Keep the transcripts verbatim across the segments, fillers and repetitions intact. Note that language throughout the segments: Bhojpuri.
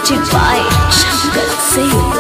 Music by Shankar Singh.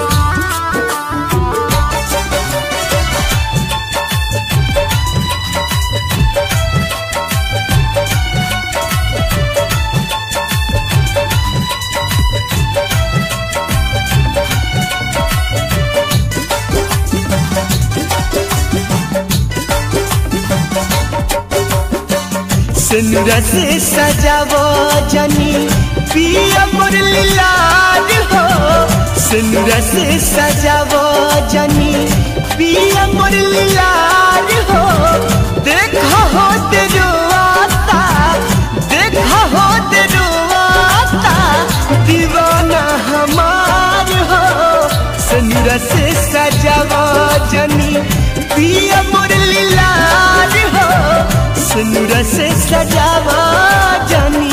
सिनुरा से सजावो जनी पिया मुरली लाल हो। सिनुरा से सजावो जनी पिया मुरली लाल हो। देखा हो तेरो आता, देखा हो तेरो आता दीवाना हमार हो। सिनुरा से सजावो जनी पिया मुरली लाल हो। सिनुरा से सजावा जानी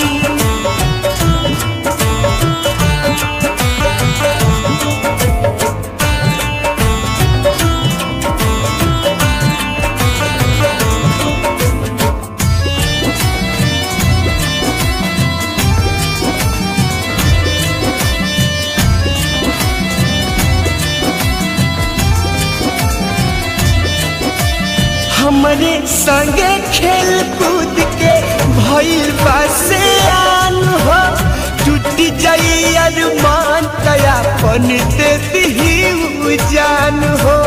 हमरे संगे खेल कूद के भइल बासे आन हो। टूटी जाई अरमान तया पन देती ही जान हो।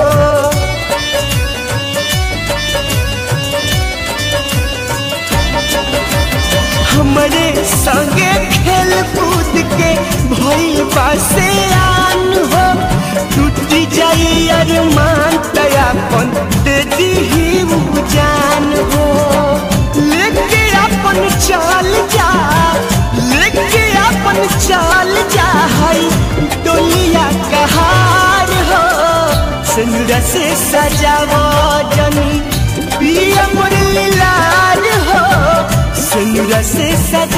हमरे संगे खेल कूद के भइल बासे आन हो। टूटी जाई अरमान तया पन देती ही जान हो। लेके अपन चाल जा, लेके अपन चाल जा हाय डोलिया कहार हो। सिनुरा से सजावो जनी पिया मुरली लाल हो। सिनुरा से सजा